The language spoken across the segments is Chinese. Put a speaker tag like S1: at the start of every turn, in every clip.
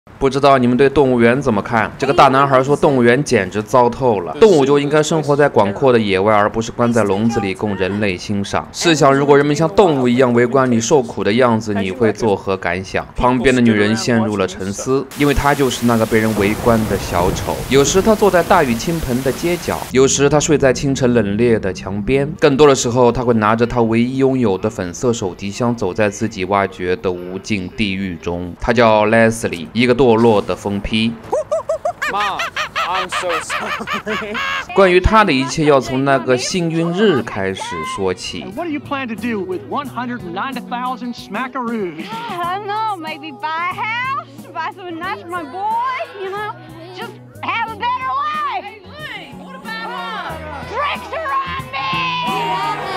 S1: 不知道你们对动物园怎么看？这个大男孩说，动物园简直糟透了，动物就应该生活在广阔的野外，而不是关在笼子里供人类欣赏。试想，如果人们像动物一样围观你受苦的样子，你会作何感想？旁边的女人陷入了沉思，因为她就是那个被人围观的小丑。有时她坐在大雨倾盆的街角，有时她睡在清晨冷冽的墙边，更多的时候，她会拿着她唯一拥有的粉色手提箱，走在自己挖掘的无尽地狱中。她叫 Leslie， 一个堕落的疯批。
S2: Mom, I'm so sorry.
S1: 关于他的一切，要从那个幸运日开始说起。
S3: What do you plan to do with 190,000 smackaroos?
S4: I don't know, maybe buy a house, buy something nice for my boy, you know, just have a better life.
S5: Hey, Lane, what about
S4: Drinks are on me!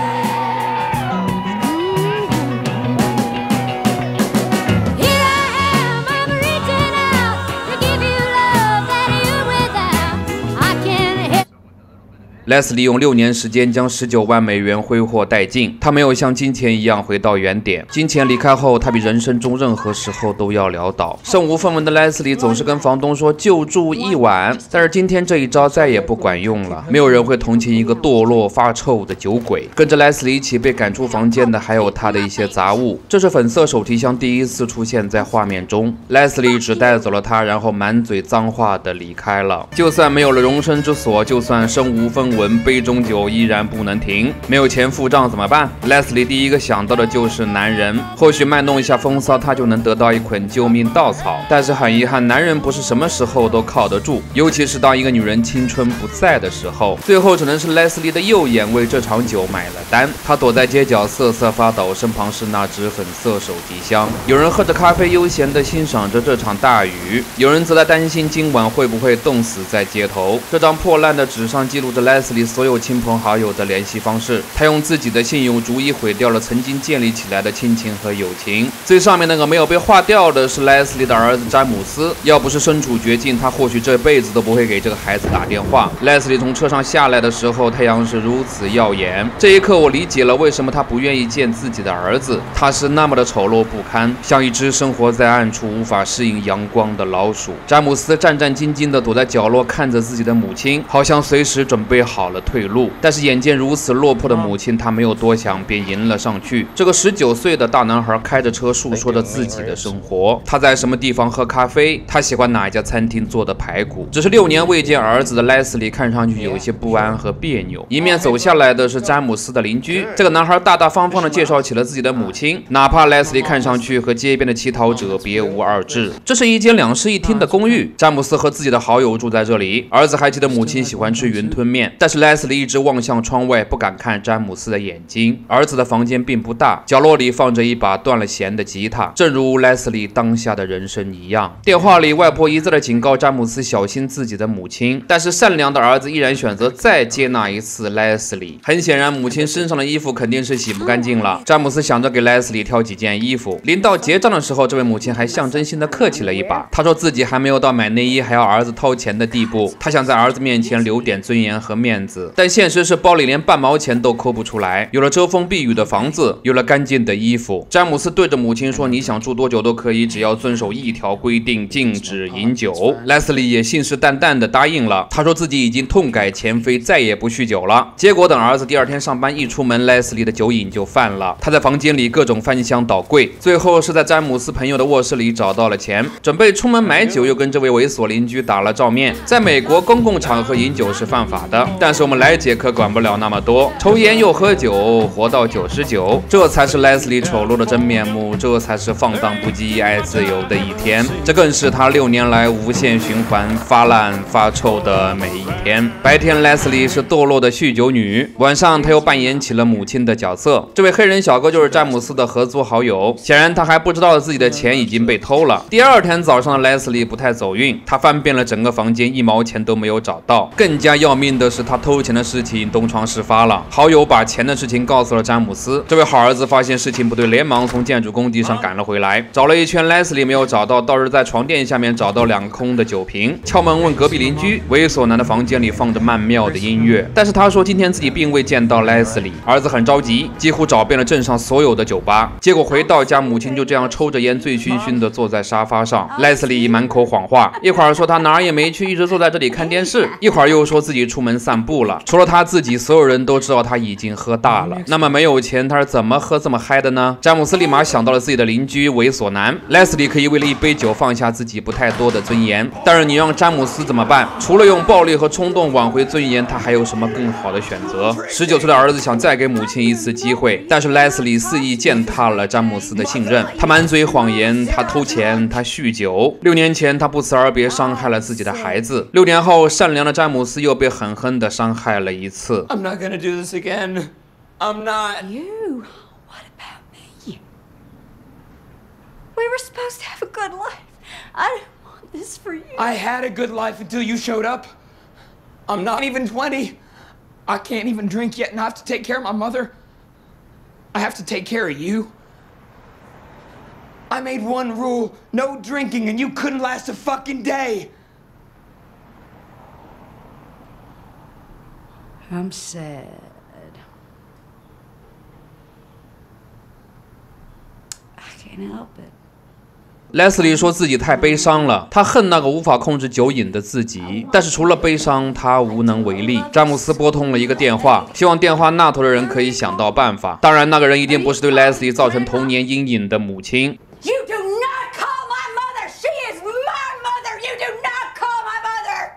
S1: Leslie 用6年时间将19万美元挥霍殆尽，他没有像金钱一样回到原点。金钱离开后，他比人生中任何时候都要潦倒。身无分文的 Leslie 总是跟房东说就住一晚，但是今天这一招再也不管用了。没有人会同情一个堕落发臭的酒鬼。跟着 Leslie 一起被赶出房间的还有他的一些杂物。这是粉色手提箱第一次出现在画面中。Leslie 只带走了它，然后满嘴脏话的离开了。就算没有了容身之所，就算身无分文，杯中酒依然不能停。没有钱付账怎么办？ Leslie 第一个想到的就是男人。或许卖弄一下风骚，他就能得到一捆救命稻草。但是很遗憾，男人不是什么时候都靠得住，尤其是当一个女人青春不在的时候。最后只能是 Leslie 的右眼为这场酒买了单。他躲在街角瑟瑟发抖，身旁是那只粉色手提箱。有人喝着咖啡，悠闲地欣赏着这场大雨；有人则在担心今晚会不会冻死在街头。这张破烂的纸上记录着 Leslie 所有亲朋好友的联系方式，他用自己的信用逐一毁掉了曾经建立起来的亲情和友情。最上面那个没有被划掉的是 Leslie 的儿子詹姆斯，要不是身处绝境，他或许这辈子都不会给这个孩子打电话。Leslie 从车上下来的时候，太阳是如此耀眼，这一刻我理解了为什么他不愿意见自己的儿子，他是那么的丑陋不堪，像一只生活在暗处无法适应阳光的老鼠。詹姆斯战战兢兢地躲在角落，看着自己的母亲，好像随时准备好了退路。但是眼见如此落魄的母亲，他没有多想便迎了上去。这个19岁的大男孩开着车述说着自己的生活，他在什么地方喝咖啡，他喜欢哪一家餐厅做的排骨。只是6年未见儿子的 Leslie 看上去有一些不安和别扭。迎面走下来的是詹姆斯的邻居，这个男孩大大方方地介绍起了自己的母亲，哪怕 Leslie 看上去和街边的乞讨者别无二致。这是一间2室1厅的公寓，詹姆斯和自己的好友住在这里。儿子还记得母亲喜欢吃云吞面，但是 Leslie 一直望向窗外，不敢看詹姆斯的眼睛。儿子的房间并不大，角落里放着一把断了弦的吉他，正如 Leslie 当下的人生一样。电话里，外婆一再的警告詹姆斯小心自己的母亲，但是善良的儿子依然选择再接纳一次 Leslie。很显然，母亲身上的衣服肯定是洗不干净了。詹姆斯想着给 Leslie 挑几件衣服。临到结账的时候，这位母亲还象征性的客气了一把。她说自己还没有到买内衣还要儿子掏钱的地步，她想在儿子面前留点尊严和面子。但现实是包里连半毛钱都抠不出来。有了遮风避雨的房子，有了干净的衣服，詹姆斯对着母亲说：“你想住多久都可以，只要遵守一条规定，禁止饮酒。” Leslie 也信誓旦旦地答应了。他说自己已经痛改前非，再也不酗酒了。结果等儿子第2天上班一出门， Leslie 的酒瘾就犯了。他在房间里各种翻箱倒柜，最后是在詹姆斯朋友的卧室里找到了钱，准备出门买酒，又跟这位猥琐邻居打了照面。在美国，公共场合饮酒是犯法的，但是我们莱姐可管不了那么多，抽烟又喝酒，活到99，这才是 Leslie 丑陋的真面目，这才是放荡不羁、爱自由的一天，这更是他6年来无限循环发烂发臭的每一天。白天 Leslie 是堕落的酗酒女，晚上她又扮演起了母亲的角色。这位黑人小哥就是詹姆斯的合租好友，显然他还不知道自己的钱已经被偷了。第2天早上的 Leslie 不太走运，他翻遍了整个房间，1毛钱都没有找到。更加要命的是， 他偷钱的事情东窗事发了，好友把钱的事情告诉了詹姆斯。这位好儿子发现事情不对，连忙从建筑工地上赶了回来，找了一圈 Leslie 没有找到，倒是在床垫下面找到2个空的酒瓶，敲门问隔壁邻居。猥琐男的房间里放着曼妙的音乐，但是他说今天自己并未见到 Leslie。儿子很着急，几乎找遍了镇上所有的酒吧，结果回到家，母亲就这样抽着烟，醉醺醺的坐在沙发上。Leslie 满口谎话，一会儿说他哪儿也没去，一直坐在这里看电视，一会儿又说自己出门散步了。除了他自己，所有人都知道他已经喝大了。那么没有钱，他是怎么喝这么嗨的呢？詹姆斯立马想到了自己的邻居猥琐男。Leslie 可以为了一杯酒放下自己不太多的尊严，但是你让詹姆斯怎么办？除了用暴力和冲动挽回尊严，他还有什么更好的选择？19岁的儿子想再给母亲一次机会，但是 Leslie 肆意践踏了詹姆斯的信任。他满嘴谎言，他偷钱，他酗酒。6年前，他不辞而别，伤害了自己的孩子。6年后，善良的詹姆斯又被狠狠地伤害了一次。
S2: I'm not gonna do this again. I'm not.
S5: You? What about me? We were supposed to have a good life. I didn't want this for you.
S2: I had a good life until you showed up. I'm not even 20. I can't even drink yet, and I have to take care of my mother. I have to take care of you. I made one rule, no drinking, and you couldn't last a fucking day.
S5: I'm sad. I can't help it.
S1: Leslie 说自己太悲伤了，他恨那个无法控制酒瘾的自己，但是除了悲伤，他无能为力。詹姆斯拨通了一个电话，希望电话那头的人可以想到办法。当然，那个人一定不是对 Leslie 造成童年阴影的母亲。
S5: You do not call my mother! She is my mother! You do not call my mother!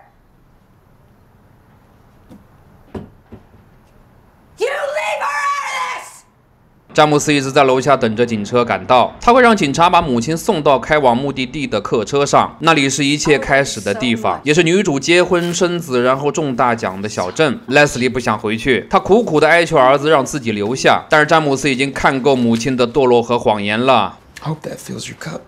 S5: You leave her out of this!
S1: 詹姆斯一直在楼下等着警车赶到，他会让警察把母亲送到开往目的地的客车上，那里是一切开始的地方，也是女主结婚生子然后中大奖的小镇。Leslie 不想回去，他苦苦地哀求儿子让自己留下，但是詹姆斯已经看够母亲的堕落和谎言了。
S2: Hope that fills your cup.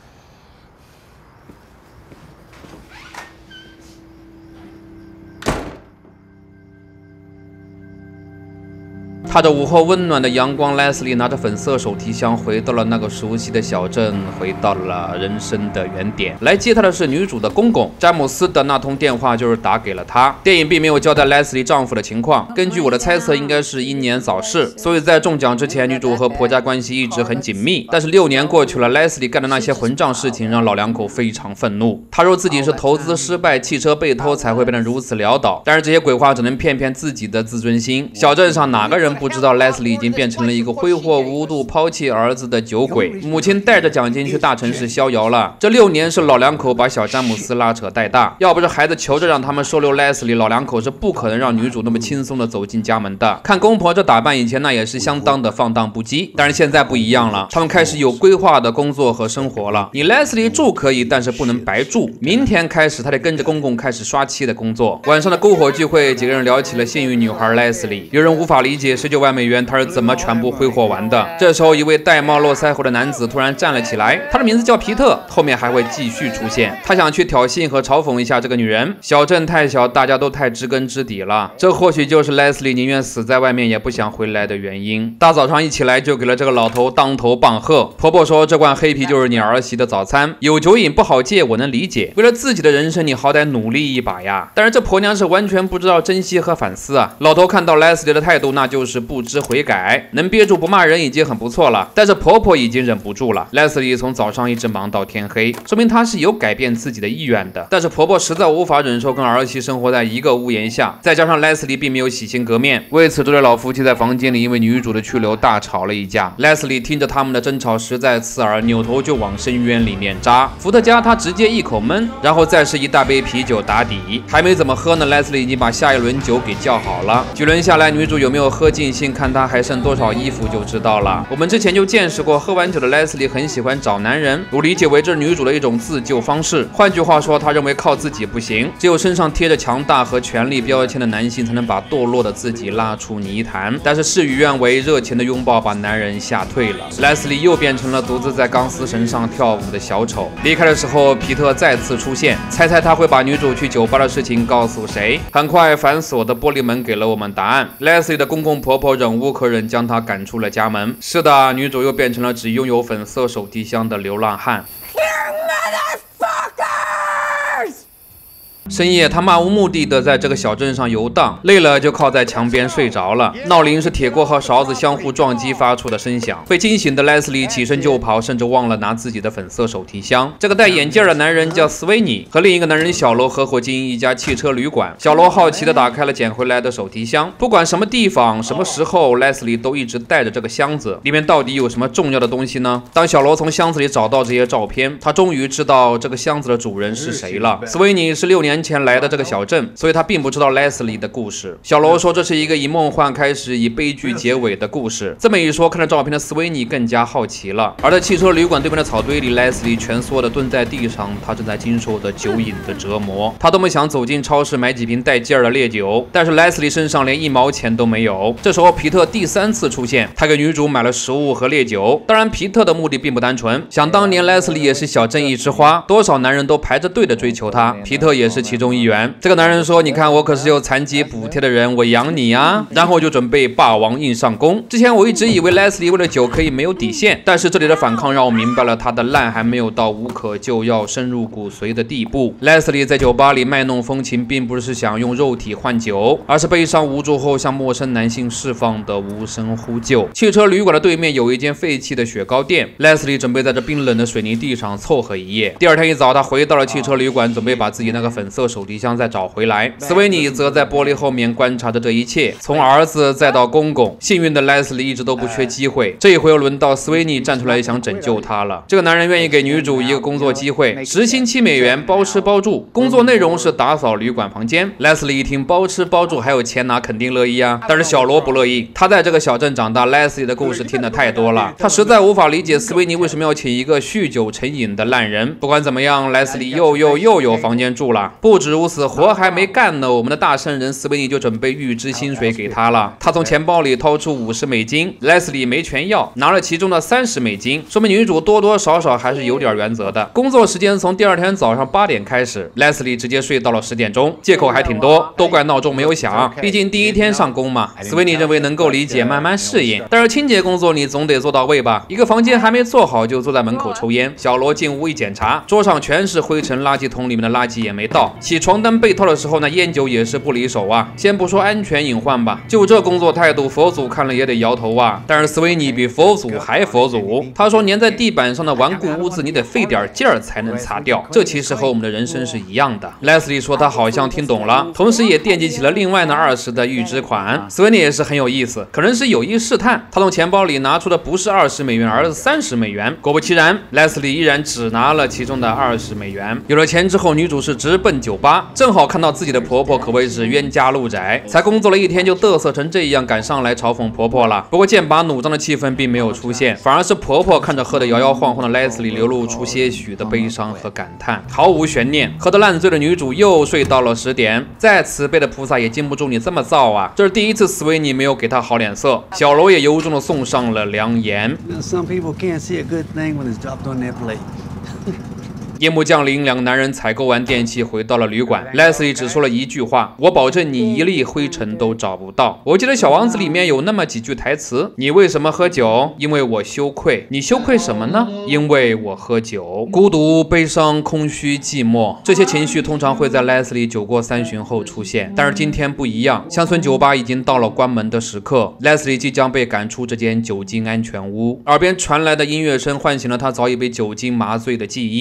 S1: 踏着午后温暖的阳光 ，Leslie 拿着粉色手提箱回到了那个熟悉的小镇，回到了人生的原点。来接她的是女主的公公詹姆斯的那通电话，就是打给了她。电影并没有交代 Leslie 丈夫的情况，根据我的猜测，应该是英年早逝。所以在中奖之前，女主和婆家关系一直很紧密。但是6年过去了 ，Leslie 干的那些混账事情让老两口非常愤怒。他说自己是投资失败、汽车被偷才会变得如此潦倒，但是这些鬼话只能骗骗自己的自尊心。小镇上哪个人不知道 Leslie 已经变成了一个挥霍无度、抛弃儿子的酒鬼，母亲带着奖金去大城市逍遥了。这6年是老两口把小詹姆斯拉扯带大，要不是孩子求着让他们收留 Leslie， 老两口是不可能让女主那么轻松的走进家门的。看公婆这打扮，以前那也是相当的放荡不羁，但是现在不一样了，他们开始有规划的工作和生活了。你 Leslie 住可以，但是不能白住。明天开始，他得跟着公公开始刷漆的工作。晚上的篝火聚会，几个人聊起了幸运女孩 Leslie， 有人无法理解19万美元他是怎么全部挥霍完的。这时候，一位戴帽络腮胡的男子突然站了起来，他的名字叫皮特，后面还会继续出现。他想去挑衅和嘲讽一下这个女人。小镇太小，大家都太知根知底了，这或许就是 Leslie 宁愿死在外面也不想回来的原因。大早上一起来就给了这个老头当头棒喝。婆婆说这罐黑啤就是你儿媳的早餐，有酒瘾不好戒，我能理解，为了自己的人生你好歹努力一把呀。但是这婆娘是完全不知道珍惜和反思啊。老头看到 Leslie 的态度，那就是不知悔改，能憋住不骂人已经很不错了，但是婆婆已经忍不住了。 Leslie 从早上一直忙到天黑，说明她是有改变自己的意愿的，但是婆婆实在无法忍受跟儿媳生活在一个屋檐下，再加上 Leslie 并没有洗心革面，为此这对老夫妻在房间里因为女主的去留大吵了一架。 Leslie 听着他们的争吵实在刺耳，扭头就往深渊里面扎。伏特加她直接一口闷，然后再是一大杯啤酒打底，还没怎么喝呢 ，Leslie 已经把下一轮酒给叫好了。几轮下来，女主有没有喝尽尽兴，看他还剩多少衣服就知道了。我们之前就见识过，喝完酒的莱斯利很喜欢找男人，我理解为这是女主的一种自救方式。换句话说，他认为靠自己不行，只有身上贴着强大和权力标签的男性才能把堕落的自己拉出泥潭。但是事与愿违，热情的拥抱把男人吓退了。莱斯利又变成了独自在钢丝绳上跳舞的小丑。离开的时候，皮特再次出现，猜猜他会把女主去酒吧的事情告诉谁？很快，反锁的玻璃门给了我们答案。莱斯利的公公婆婆忍无可忍，将她赶出了家门。是的，女主又变成了只拥有粉色手提箱的流浪汉。深夜，他漫无目的的在这个小镇上游荡，累了就靠在墙边睡着了。闹铃是铁锅和勺子相互撞击发出的声响。被惊醒的莱斯利起身就跑，甚至忘了拿自己的粉色手提箱。这个戴眼镜的男人叫斯威尼，和另一个男人小罗合伙经营一家汽车旅馆。小罗好奇的打开了捡回来的手提箱，不管什么地方、什么时候，莱斯利都一直带着这个箱子，里面到底有什么重要的东西呢？当小罗从箱子里找到这些照片，他终于知道这个箱子的主人是谁了。斯威尼是6年前来的这个小镇，所以他并不知道莱斯利的故事。小罗说这是一个以梦幻开始，以悲剧结尾的故事。这么一说，看着照片的斯威尼更加好奇了。而在汽车旅馆对面的草堆里，莱斯利蜷缩的蹲在地上，他正在经受着酒瘾的折磨。他多么想走进超市买几瓶带劲儿的烈酒，但是莱斯利身上连1毛钱都没有。这时候皮特第3次出现，他给女主买了食物和烈酒。当然，皮特的目的并不单纯。想当年莱斯利也是小正义之花，多少男人都排着队的追求她，皮特也是其中一员。这个男人说：“你看，我可是有残疾补贴的人，我养你啊！”然后就准备霸王硬上弓。之前我一直以为莱斯利为了酒可以没有底线，但是这里的反抗让我明白了他的烂还没有到无可救药、深入骨髓的地步。莱斯利在酒吧里卖弄风情，并不是想用肉体换酒，而是悲伤无助后向陌生男性释放的无声呼救。汽车旅馆的对面有一间废弃的雪糕店，莱斯利准备在这冰冷的水泥地上凑合一夜。第二天一早，他回到了汽车旅馆，准备把自己那个粉色手提箱再找回来。斯威尼则在玻璃后面观察着这一切，从儿子再到公公。幸运的莱斯利一直都不缺机会，这一回又轮到斯威尼站出来想拯救他了。这个男人愿意给女主一个工作机会，时薪7美元，包吃包住，工作内容是打扫旅馆房间。莱斯利一听包吃包住还有钱拿，肯定乐意啊。但是小罗不乐意，他在这个小镇长大，莱斯利的故事听得太多了，他实在无法理解斯威尼为什么要请一个酗酒成瘾的烂人。不管怎么样，莱斯利又有房间住了。不止如此，活还没干呢，我们的大圣人斯威尼就准备预支薪水给他了。他从钱包里掏出50美金，莱斯利没全要，拿了其中的30美金，说明女主多多少少还是有点原则的。工作时间从第二天早上8点开始，莱斯利直接睡到了10点钟，借口还挺多，都怪闹钟没有响，毕竟第一天上工嘛。斯威尼认为能够理解，慢慢适应，但是清洁工作你总得做到位吧？一个房间还没做好就坐在门口抽烟。小罗进屋一检查，桌上全是灰尘，垃圾桶里面的垃圾也没倒。起床单被套的时候呢，烟酒也是不离手啊。先不说安全隐患吧，就这工作态度，佛祖看了也得摇头啊。但是斯威尼比佛祖还佛祖，他说粘在地板上的顽固污渍你得费点劲儿才能擦掉，这其实和我们的人生是一样的。莱斯利说他好像听懂了，同时也惦记起了另外那20的预支款。斯威尼也是很有意思，可能是有意试探，他从钱包里拿出的不是20美元，而是30美元。果不其然，莱斯利依然只拿了其中的20美元。有了钱之后，女主是直奔酒吧，正好看到自己的婆婆可谓是冤家路窄，才工作了1天就嘚瑟成这样，赶上来嘲讽婆婆了。不过剑拔弩张的气氛并没有出现，反而是婆婆看着喝得摇摇晃晃的莱斯利，流露出些许的悲伤和感叹。毫无悬念，喝得烂醉的女主又睡到了10点。再慈悲的菩萨也禁不住你这么造啊！这是第一次斯威尼没有给她好脸色，小罗也由衷的送上了良言。
S6: Some people can't see a good thing when it's dropped on their plate.
S1: 夜幕降临，两个男人采购完电器回到了旅馆。莱斯利只说了一句话：“我保证你一粒灰尘都找不到。”我记得《小王子》里面有那么几句台词：“你为什么喝酒？因为我羞愧。你羞愧什么呢？因为我喝酒。”孤独、悲伤、空虚、寂寞，这些情绪通常会在莱斯利酒过3巡后出现。但是今天不一样，乡村酒吧已经到了关门的时刻，莱斯利即将被赶出这间酒精安全屋。耳边传来的音乐声唤醒了他早已被酒精麻醉的记忆。小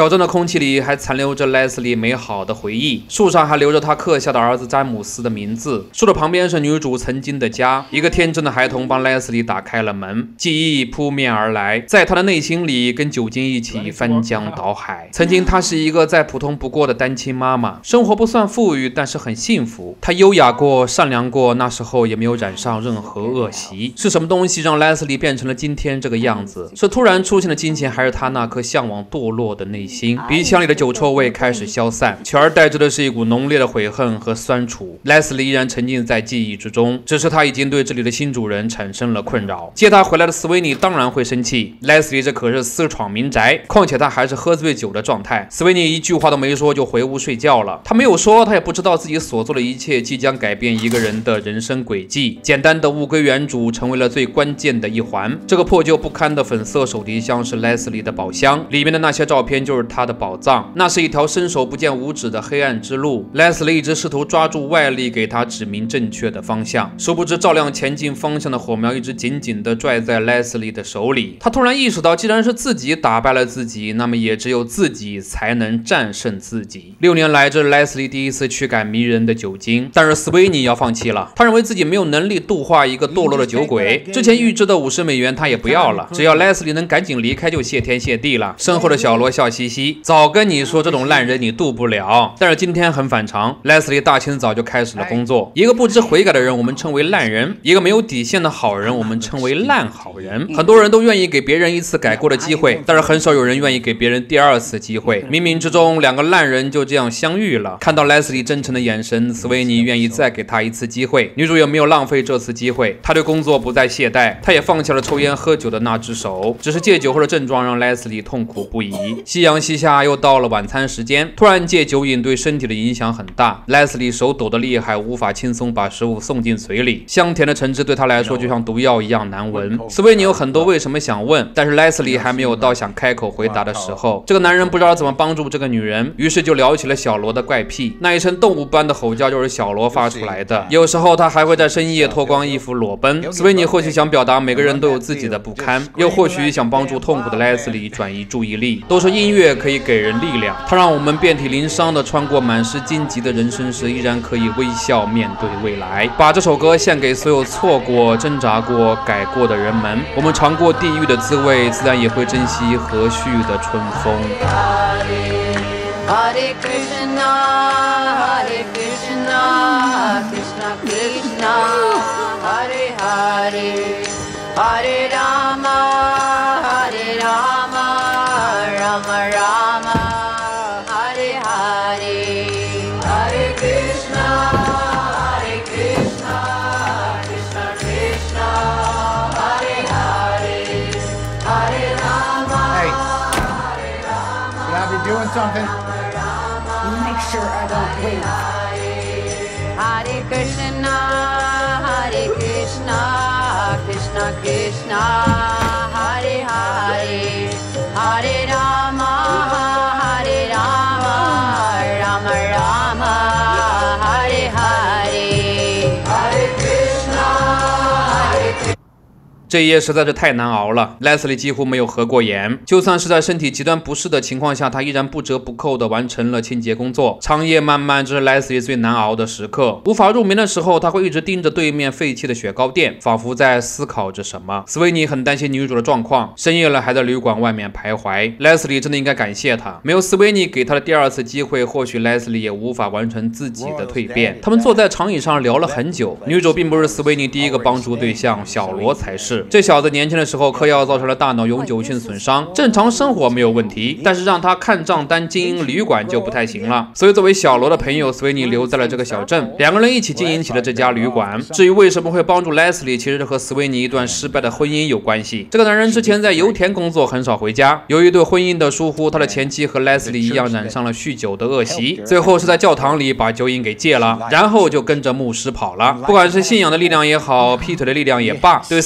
S1: 小镇的空气里还残留着莱斯利美好的回忆，树上还留着他刻下的儿子詹姆斯的名字。树的旁边是女主曾经的家，一个天真的孩童帮莱斯利打开了门，记忆扑面而来，在他的内心里跟酒精一起翻江倒海。曾经她是一个再普通不过的单亲妈妈，生活不算富裕，但是很幸福。她优雅过，善良过，那时候也没有染上任何恶习。是什么东西让莱斯利变成了今天这个样子？是突然出现的金钱，还是他那颗向往堕落的内心？鼻腔里的酒臭味开始消散，取而代之的是一股浓烈的悔恨和酸楚。莱斯利依然沉浸在记忆之中，只是他已经对这里的新主人产生了困扰。接他回来的斯维尼当然会生气，莱斯利这可是私闯民宅，况且他还是喝醉酒的状态。斯维尼一句话都没说就回屋睡觉了。他没有说，他也不知道自己所做的一切即将改变一个人的人生轨迹。简单的物归原主成为了最关键的一环。这个破旧不堪的粉色手提箱是莱斯利的宝箱，里面的那些照片就是他的宝藏。那是一条伸手不见五指的黑暗之路。莱斯利一直试图抓住外力给他指明正确的方向，殊不知照亮前进方向的火苗一直紧紧地拽在莱斯利的手里。他突然意识到，既然是自己打败了自己，那么也只有自己才能战胜自己。6年来，这是莱斯利第一次驱赶迷人的酒精，但是斯维尼要放弃了。他认为自己没有能力度化一个堕落的酒鬼，之前预支的50美元他也不要了，只要莱斯利能赶紧离开就谢天谢地了。身后的小罗笑嘻嘻，早跟你说这种烂人你渡不了。但是今天很反常，莱斯利大清早就开始了工作。一个不知悔改的人我们称为烂人，一个没有底线的好人我们称为烂好人。很多人都愿意给别人一次改过的机会，但是很少有人愿意给别人第二次机会。冥冥之中，两个烂人就这样相遇了。看到莱斯利真诚的眼神，斯维尼愿意再给他一次机会。女主也没有浪费这次机会，她对工作不再懈怠，她也放下了抽烟喝酒的那只手。只是戒酒后的症状让莱斯利痛苦不已。夕阳西下，又到了晚餐时间。突然戒酒瘾对身体的影响很大，莱斯利手抖得厉害，无法轻松把食物送进嘴里。香甜的橙汁对他来说就像毒药一样难闻。斯维尼有很多为什么想问，但是莱斯利还没有到想开口回答的时候。这个男人不知道怎么帮助这个女人，于是就聊起了小罗的怪癖。那一声动物般的吼叫就是小罗发出来的。有时候他还会在深夜脱光衣服裸奔。斯维尼或许想表达每个人都有自己的不堪，又或许想帮助痛苦的莱斯利转移注意力。都说音乐可以给人力量，它让我们遍体鳞伤的穿过满是荆棘的人生时，依然可以微笑面对未来。把这首歌献给所有错过、挣扎过、改过的人们。我们尝过地狱的滋味，自然也会珍惜和煦的春风。
S7: Hare Krishna, Hare Krishna, Krishna Krishna, Hare Hare, Hare Rama, Hare Rama, Rama Rama, Hare Hare, Hare Krishna, Hare Krishna, Krishna Krishna, Hare Hare, Hare Rama.
S8: Hey, should I be doing something?
S4: Make sure I don't leave.
S7: Hare Krishna, Hare Krishna, Krishna Krishna, Hare Hare, Hare Rama, Hare Rama, Rama Rama, Hare Hare, Hare Krishna, Hare Krishna.
S1: 这一夜实在是太难熬了，莱斯利几乎没有合过眼。就算是在身体极端不适的情况下，他依然不折不扣地完成了清洁工作。长夜漫漫，这是莱斯利最难熬的时刻。无法入眠的时候，他会一直盯着对面废弃的雪糕店，仿佛在思考着什么。斯维尼很担心女主的状况，深夜了还在旅馆外面徘徊。莱斯利真的应该感谢他，没有斯维尼给他的第二次机会，或许莱斯利也无法完成自己的蜕变。他们坐在长椅上聊了很久。女主并不是斯维尼第一个帮助对象，小罗才是。这小子年轻的时候嗑药造成了大脑永久性损伤，正常生活没有问题，但是让他看账单经营旅馆就不太行了。所以作为小罗的朋友，斯维尼留在了这个小镇，两个人一起经营起了这家旅馆。至于为什么会帮助莱斯利，其实和斯维尼一段失败的婚姻有关系。这个男人之前在油田工作，很少回家，由于对婚姻的疏忽，他的前妻和莱斯利一样染上了酗酒的恶习，最后是在教堂里把酒瘾给戒了，然后就跟着牧师跑了。不管是信仰的力量也好，劈腿的力量也罢，对斯维尼来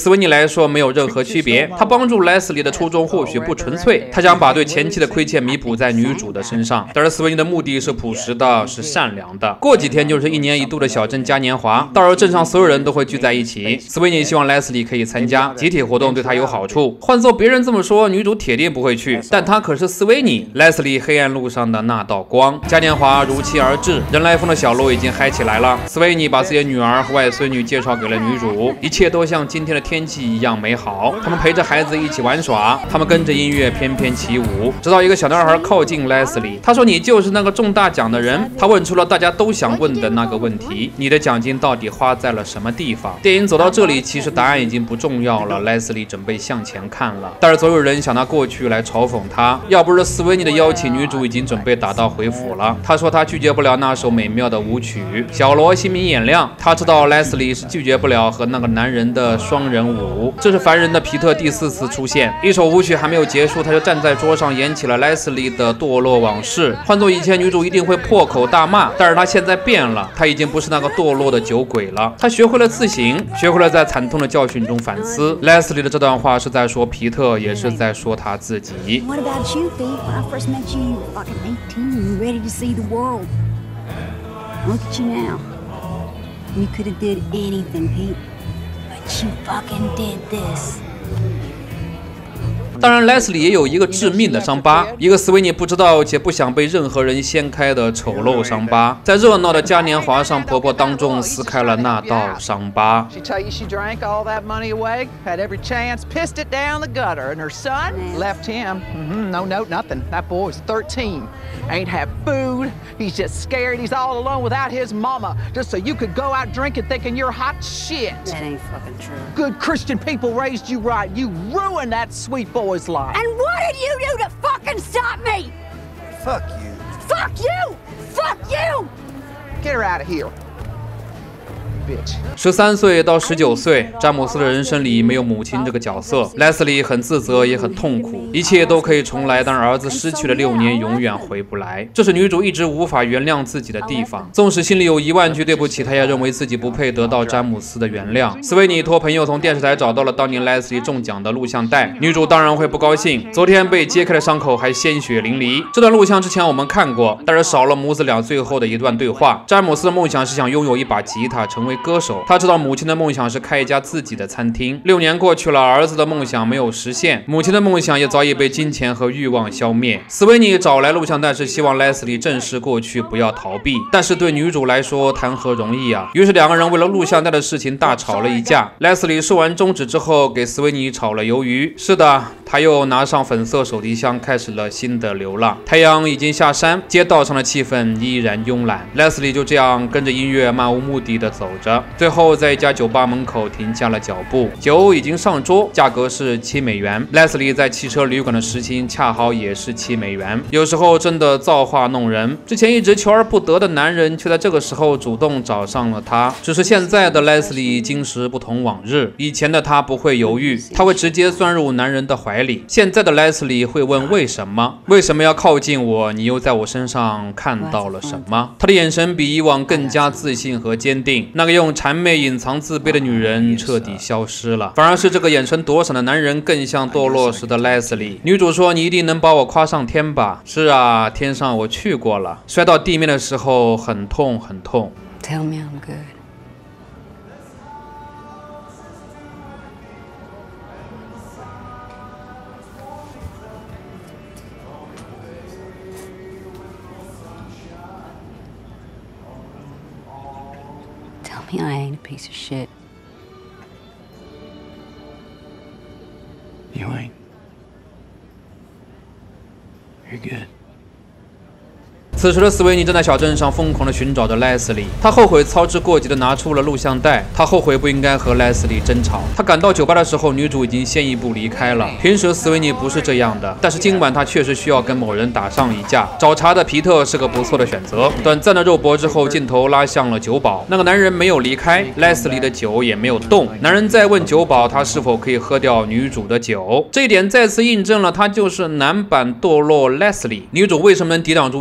S1: 来说没有任何区别。他帮助莱斯利的初衷或许不纯粹，他想把对前妻的亏欠弥补在女主的身上。但是斯维尼的目的是朴实的，是善良的。过几天就是1年1度的小镇嘉年华，到时候镇上所有人都会聚在一起。斯维尼希望莱斯利可以参加，集体活动对他有好处。换做别人这么说，女主铁定不会去，但她可是斯维尼，莱斯利黑暗路上的那道光。嘉年华如期而至，人来疯的小路已经嗨起来了。斯维尼把自己的女儿和外孙女介绍给了女主，一切都像今天的天气一样美好。他们陪着孩子一起玩耍，他们跟着音乐翩翩起舞，直到一个小男孩靠近莱斯利，他说：“你就是那个中大奖的人。”他问出了大家都想问的那个问题：你的奖金到底花在了什么地方？电影走到这里，其实答案已经不重要了。莱斯利准备向前看了，但是总有人想拿过去来嘲讽他。要不是斯维尼的邀请，女主已经准备打道回府了。她说她拒绝不了那首美妙的舞曲。小罗心明眼亮，他知道莱斯利是拒绝不了和那个男人的双人舞。这是烦人的皮特第4次出现，一首舞曲还没有结束，他就站在桌上演起了莱斯利的堕落往事。换做以前，女主一定会破口大骂，但是她现在变了，她已经不是那个堕落的酒鬼了。她学会了自省，学会了在惨痛的教训中反思。莱斯利的这段话是在说皮特，也是在说他自己。
S9: What about you, Pete? When I first met you, you were fucking 18 and ready to see the world. Look at you now. You could have did anything, Pete, but you fucking did this.
S1: 当然，莱斯利也有一个致命的伤疤，一个斯维尼不知道且不想被任何人掀开的丑陋伤疤。在热闹的嘉年华上，婆婆当众撕开了那道伤疤。
S10: She tell you she drank all that money away, had every chance, pissed it down the gutter, and her son left him. No, nothing. That boy's 13. Ain't have food. He's just scared. He's all alone without his mama, just so you could go out drinking thinking you're hot shit.
S9: That ain't fucking true.
S10: Good Christian people raised you right. You ruined that sweet boy's life.
S9: And what did you do to fucking stop me?
S8: Fuck you.
S9: Fuck you! Fuck you!
S10: Get her out of here.
S1: 13岁到19岁，詹姆斯的人生里没有母亲这个角色。莱斯利很自责，也很痛苦，一切都可以重来，但儿子失去了6年，永远回不来。这是女主一直无法原谅自己的地方。纵使心里有1万句对不起，她也认为自己不配得到詹姆斯的原谅。斯维尼托朋友从电视台找到了当年莱斯利中奖的录像带，女主当然会不高兴。昨天被揭开的伤口还鲜血淋漓。这段录像之前我们看过，但是少了母子俩最后的一段对话。詹姆斯的梦想是想拥有一把吉他，成为歌手。他知道母亲的梦想是开一家自己的餐厅。6年过去了，儿子的梦想没有实现，母亲的梦想也早已被金钱和欲望消灭。斯维尼找来录像带是希望莱斯利正视过去，不要逃避，但是对女主来说谈何容易啊！于是2个人为了录像带的事情大吵了一架。莱斯利说完中指之后，给斯维尼炒了鱿鱼。是的，他又拿上粉色手提箱，开始了新的流浪。太阳已经下山，街道上的气氛依然慵懒。莱斯利就这样跟着音乐漫无目的的走着，最后在一家酒吧门口停下了脚步。酒已经上桌，价格是7美元。莱斯利在汽车旅馆的时薪恰好也是7美元。有时候真的造化弄人，之前一直求而不得的男人，却在这个时候主动找上了他。只是现在的莱斯利今时不同往日，以前的他不会犹豫，他会直接钻入男人的怀里。现在的莱斯利会问为什么？为什么要靠近我？你又在我身上看到了什么？他的眼神比以往更加自信和坚定。那个用谄媚隐藏自卑的女人彻底消失了，反而是这个眼神躲闪的男人更像堕落时的莱斯利。女主说：“你一定能把我夸上天吧？”是啊，天上我去过了。摔到地面的时候很痛很痛。
S9: Tell me I'm good. Tell me I ain't a piece of shit.
S6: You ain't. You're good.
S1: 此时的斯维尼正在小镇上疯狂地寻找着莱斯利，他后悔操之过急地拿出了录像带，他后悔不应该和莱斯利争吵。他赶到酒吧的时候，女主已经先一步离开了。平时斯维尼不是这样的，但是今晚他确实需要跟某人打上一架。找茬的皮特是个不错的选择。短暂的肉搏之后，镜头拉向了酒保，那个男人没有离开，莱斯利的酒也没有动。男人再问酒保他是否可以喝掉女主的酒，这一点再次印证了他就是男版堕落莱斯利。女主为什么能抵挡住酒精的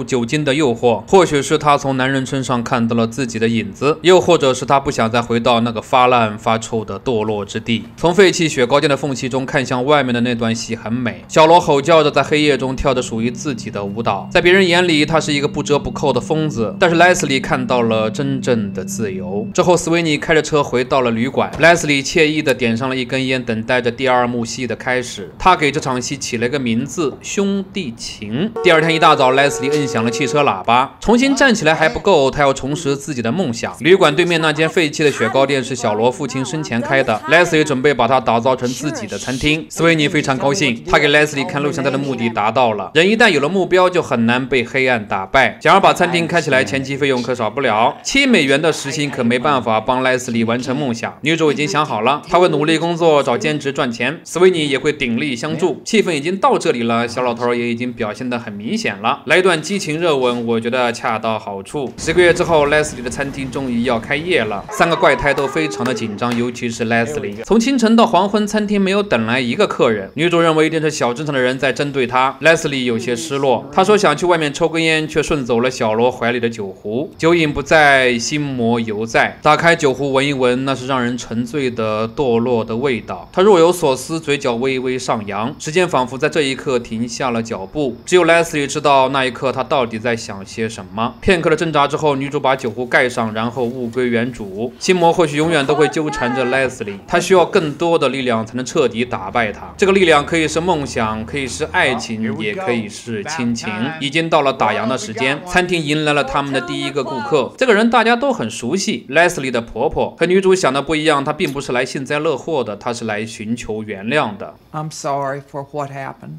S1: 的诱惑，或许是她从男人身上看到了自己的影子，又或者是她不想再回到那个发烂发臭的堕落之地。从废弃雪糕店的缝隙中看向外面的那段戏很美，小罗吼叫着在黑夜中跳着属于自己的舞蹈，在别人眼里他是一个不折不扣的疯子，但是莱斯利看到了真正的自由。之后，斯维尼开着车回到了旅馆，莱斯利惬意地点上了一根烟，等待着第二幕戏的开始。他给这场戏起了一个名字：兄弟情。第二天一大早，莱斯利摁响了汽车喇叭，重新站起来还不够，他要重拾自己的梦想。旅馆对面那间废弃的雪糕店是小罗父亲生前开的，莱斯利准备把它打造成自己的餐厅。斯维尼非常高兴，他给莱斯利看录像带的目的达到了。人一旦有了目标，就很难被黑暗打败。想要把餐厅开起来，前期费用可少不了，$7的时薪可没办法帮莱斯利完成梦想。女主已经想好了，她会努力工作，找兼职赚钱，斯维尼也会鼎力相助。气氛已经到这里了，小老头也已经表现得很明显了。来一段激情热吻，我觉得恰到好处。10个月之后，莱斯利的餐厅终于要开业了。3个怪胎都非常的紧张，尤其是莱斯利。从清晨到黄昏，餐厅没有等来一个客人。女主认为一定是小镇上的人在针对她。莱斯利有些失落，他说想去外面抽根烟，却顺走了小罗怀里的酒壶。酒瘾不在，心魔犹在。打开酒壶闻一闻，那是让人沉醉的堕落的味道。他若有所思，嘴角微微上扬，时间仿佛在这一刻停下了脚步。只有莱斯利知道那一刻他到底在想些什么。片刻的挣扎之后，女主把酒壶盖上，然后物归原主。心魔或许永远都会纠缠着莱斯利，他需要更多的力量才能彻底打败他。这个力量可以是梦想，可以是爱情，也可以是亲情。已经到了打烊的时间，餐厅迎来了他们的第一个顾客。这个人大家都很熟悉，莱斯利的婆婆。和女主想的不一样，她并不是来幸灾乐祸的，她是来寻求原谅的。
S10: I'm sorry for what happened.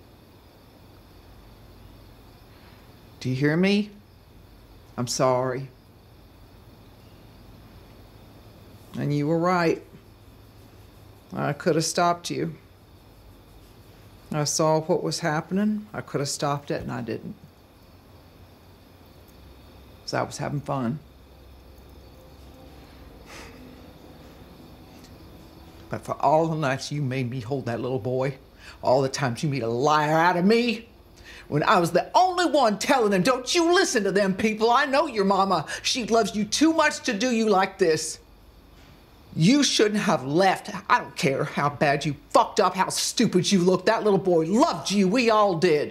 S10: Do you hear me? I'm sorry. And you were right. I could have stopped you. I saw what was happening. I could have stopped it, and I didn't. 'Cause I was having fun. But for all the nights you made me hold that little boy, all the times you made a liar out of me, when I was the only one telling them, don't you listen to them people. I know your mama. She loves you too much to do you like this. You shouldn't have left. I don't care how bad you fucked up, how stupid you looked. That little boy loved you. We all did.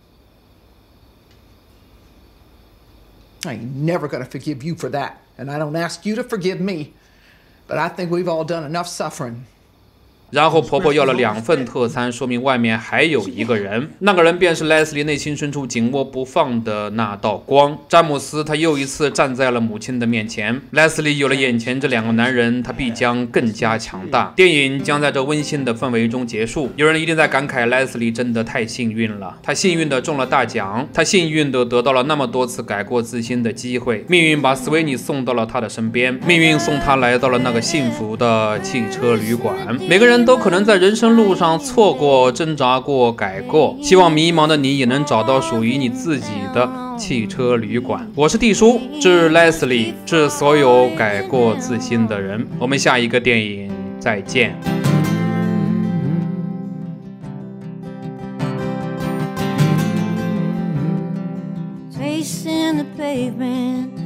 S10: I ain't never gonna forgive you for that. And I don't ask you to forgive me. But I think we've all done enough suffering.
S1: 然后婆婆要了2份特餐，说明外面还有一个人，那个人便是莱斯利内心深处紧握不放的那道光。詹姆斯他又一次站在了母亲的面前。莱斯利有了眼前这2个男人，他必将更加强大。电影将在这温馨的氛围中结束。有人一定在感慨，莱斯利真的太幸运了，他幸运的中了大奖，他幸运的得到了那么多次改过自新的机会。命运把斯维尼送到了他的身边，命运送他来到了那个幸福的汽车旅馆。每个人都可能在人生路上错过、挣扎过、改过，希望迷茫的你也能找到属于你自己的汽车旅馆。我是地叔，致莱斯利，致所有改过自新的人。我们下一个电影再见。
S11: Tracing the pavement